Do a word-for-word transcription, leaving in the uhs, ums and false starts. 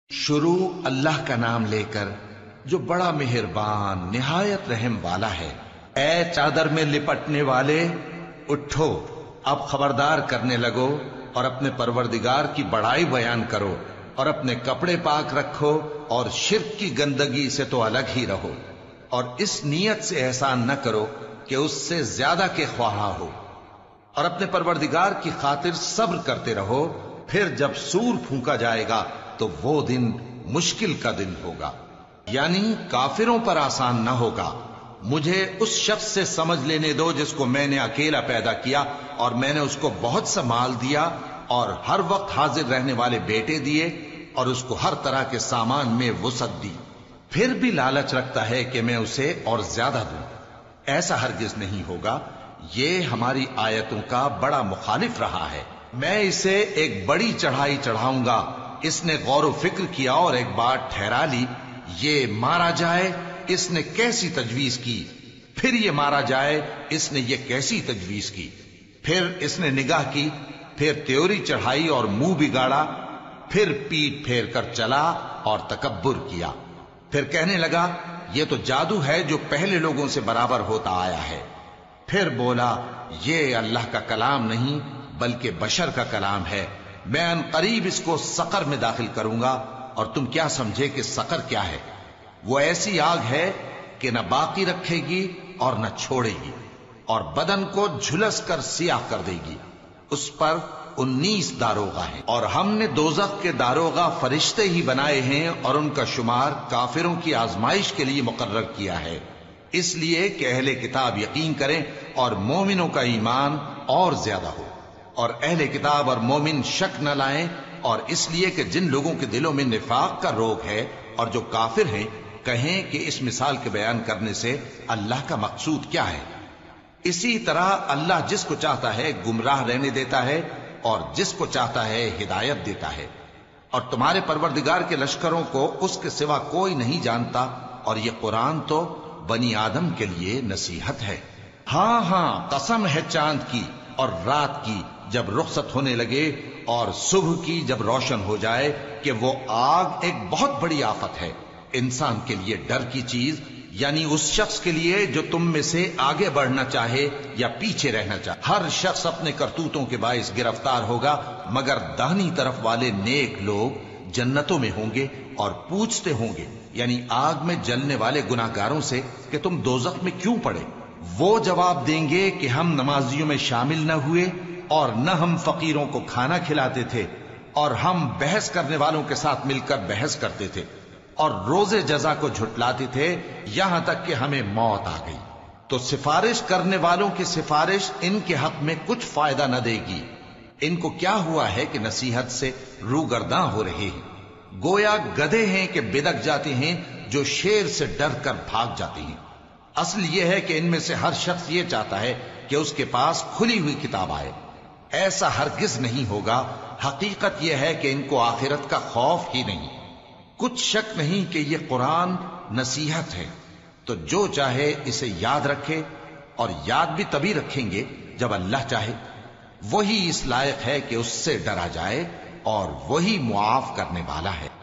شروع اللہ کا نام لے کر جو بڑا مہربان نہایت رحم والا ہے۔ اے چادر میں لپٹنے والے اٹھو، اب خبردار کرنے لگو اور اپنے پروردگار کی بڑائی بیان کرو اور اپنے کپڑے پاک رکھو اور شرک کی گندگی سے تو الگ ہی رہو، اور اس نیت سے احسان نہ کرو کہ اس سے زیادہ کے خواہاں ہو، اور اپنے پروردگار کی خاطر صبر کرتے رہو۔ پھر جب سور پھونکا جائے گا تو وہ دن مشکل کا دن ہوگا، یعنی کافروں پر آسان نہ ہوگا۔ مجھے اس شخص سے سمجھ لینے دو جس کو میں نے اکیلا پیدا کیا اور میں نے اس کو بہت سا مال دیا اور ہر وقت حاضر رہنے والے بیٹے دیے اور اس کو ہر طرح کے سامان میں وسعت دی، پھر بھی لالچ رکھتا ہے کہ میں اسے اور زیادہ دوں۔ ایسا ہرگز نہیں ہوگا، یہ ہماری آیتوں کا بڑا مخالف رہا ہے۔ میں اسے ایک بڑی چڑھائی چڑھاؤں گا۔ اس نے غور و فکر کیا اور ایک بات ٹھہرا لی، یہ مارا جائے، اس نے کیسی تجویز کی، پھر یہ مارا جائے، اس نے یہ کیسی تجویز کی، پھر اس نے نگاہ کی، پھر تیوری چڑھائی اور منہ بگاڑا، پھر پیٹ پھیر کر چلا اور تکبر کیا، پھر کہنے لگا یہ تو جادو ہے جو پہلے لوگوں سے برابر ہوتا آیا ہے، پھر بولا یہ اللہ کا کلام نہیں بلکہ بشر کا کلام ہے، میں ان قریب اس کو سقر میں داخل کروں گا، اور تم کیا سمجھے کہ سقر کیا ہے؟ وہ ایسی آگ ہے کہ نہ باقی رکھے گی اور نہ چھوڑے گی، اور بدن کو جھلس کر سیاہ کر دے گی۔ اس پر انیس داروغہ ہیں، اور ہم نے دوزخ کے داروغہ فرشتے ہی بنائے ہیں، اور ان کا شمار کافروں کی آزمائش کے لیے مقرر کیا ہے، اس لیے کہ اہل کتاب یقین کریں اور مومنوں کا ایمان اور زیادہ ہو، اور اہل کتاب اور مومن شک نہ لائیں، اور اس لیے کہ جن لوگوں کے دلوں میں نفاق کا روگ ہے اور جو کافر ہیں کہیں کہ اس مثال کے بیان کرنے سے اللہ کا مقصود کیا ہے۔ اسی طرح اللہ جس کو چاہتا ہے گمراہ رہنے دیتا ہے اور جس کو چاہتا ہے ہدایت دیتا ہے، اور تمہارے پروردگار کے لشکروں کو اس کے سوا کوئی نہیں جانتا، اور یہ قرآن تو بنی آدم کے لیے نصیحت ہے۔ ہاں ہاں قسم ہے چاند کی اور رات کی جب رخصت ہونے لگے اور صبح کی جب روشن ہو جائے کہ وہ آگ ایک بہت بڑی آفت ہے، انسان کے لیے ڈر کی چیز، یعنی اس شخص کے لیے جو تم میں سے آگے بڑھنا چاہے یا پیچھے رہنا چاہے۔ ہر شخص اپنے کرتوتوں کے باعث گرفتار ہوگا، مگر داہنی طرف والے نیک لوگ جنتوں میں ہوں گے اور پوچھتے ہوں گے، یعنی آگ میں جلنے والے گناہگاروں سے کہ تم دوزخ میں کیوں پڑے؟ وہ جواب دیں گے کہ ہم نمازیوں میں شامل نہ ہوئے، اور نہ ہم فقیروں کو کھانا کھلاتے تھے، اور ہم بحث کرنے والوں کے ساتھ مل کر بحث کرتے تھے، اور روز جزا کو جھٹلاتے تھے، یہاں تک کہ ہمیں موت آ گئی۔ تو سفارش کرنے والوں کی سفارش ان کے حق میں کچھ فائدہ نہ دے گی۔ ان کو کیا ہوا ہے کہ نصیحت سے روگرداں ہو رہے ہیں، گویا گدھے ہیں کہ بدک جاتے ہیں جو شیر سے ڈر کر بھاگ جاتے ہیں۔ اصل یہ ہے کہ ان میں سے ہر شخص یہ چاہتا ہے کہ اس کے پاس کھلی ہوئی کتاب آئے، ایسا ہرگز نہیں ہوگا۔ حقیقت یہ ہے کہ ان کو آخرت کا خوف ہی نہیں۔ کچھ شک نہیں کہ یہ قرآن نصیحت ہے، تو جو چاہے اسے یاد رکھے، اور یاد بھی تبھی رکھیں گے جب اللہ چاہے۔ وہی اس لائق ہے کہ اس سے ڈرا جائے، اور وہی معاف کرنے والا ہے۔